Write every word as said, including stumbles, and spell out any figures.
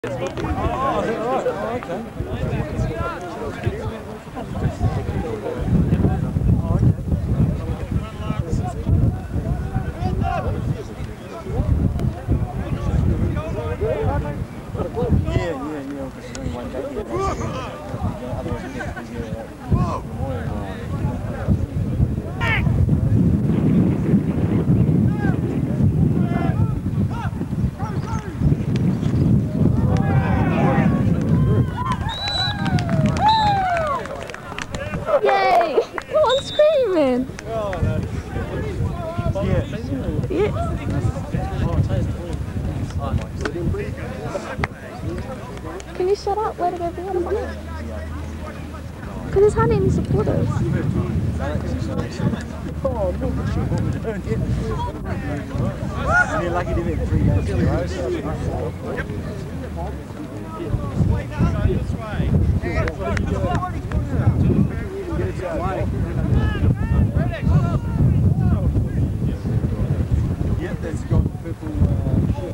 Yay! Come on, screaming! Yeah. Can you shut up? Let it go beyond the Because there's hardly any supporters. You're lucky to get three games in a row, so yep, that's got purple uh, shirt.